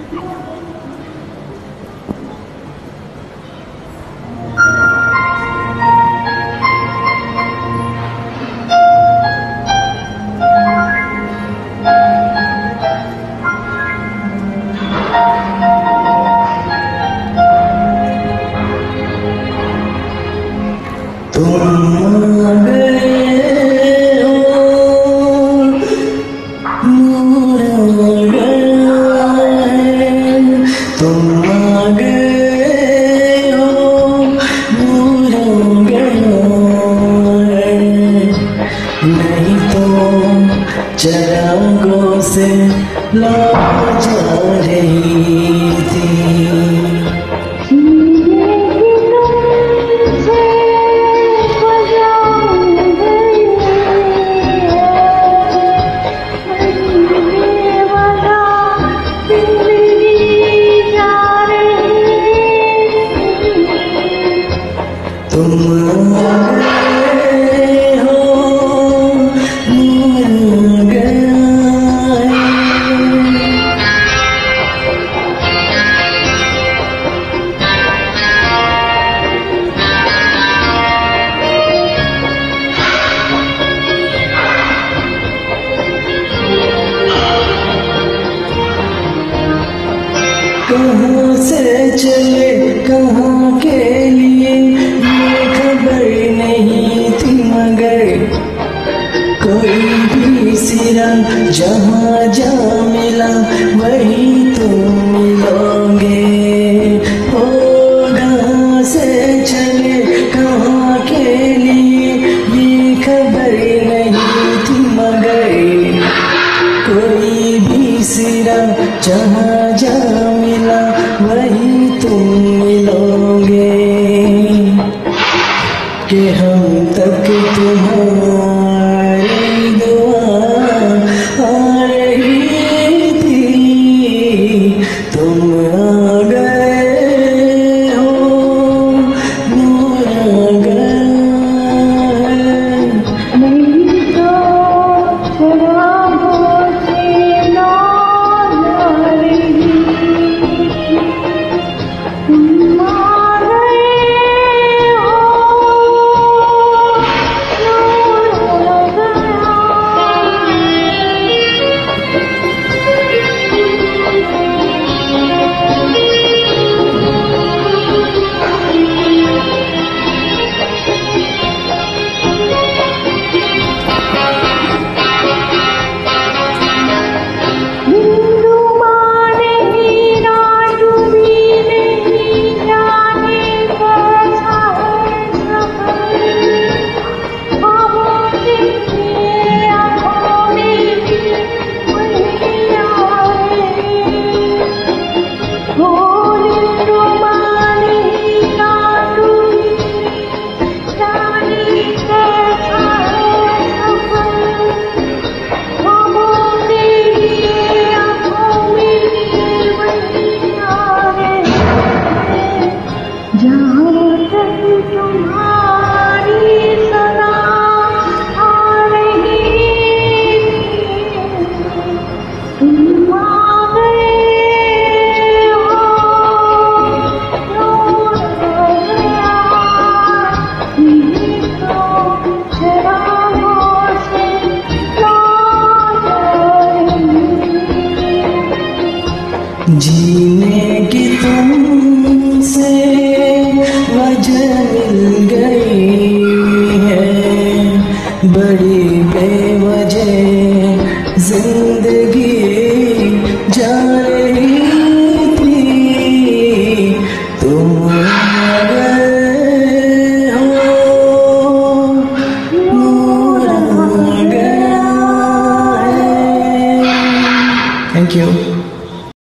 नहीं तो चरागों से लौट जा रही थी। कहाँ से चले कहाँ के लिए ये खबर नहीं थी, मगर कोई भी सिरा जहाँ जा मिला वही तुम मिलोगे। हो कहाँ से चले कहाँ के लिए ये खबर नहीं थी, मगर कोई भी सिरा जहाँ जा मिला वही तुम मिलोगे। कि हम तक तुम्हारी दुआ आ रही थी, तुम आ गए हो, नूर आ गए। नहीं तो शराबों से लौट जा रही, तुम आ गए हो, नूर आ गया। जीने की तुमसे वजह मिल गई है, बड़ी बेवजह जिंदगी जा रही थी, तुम आ गए हो, नूर आ गया है। Thank you.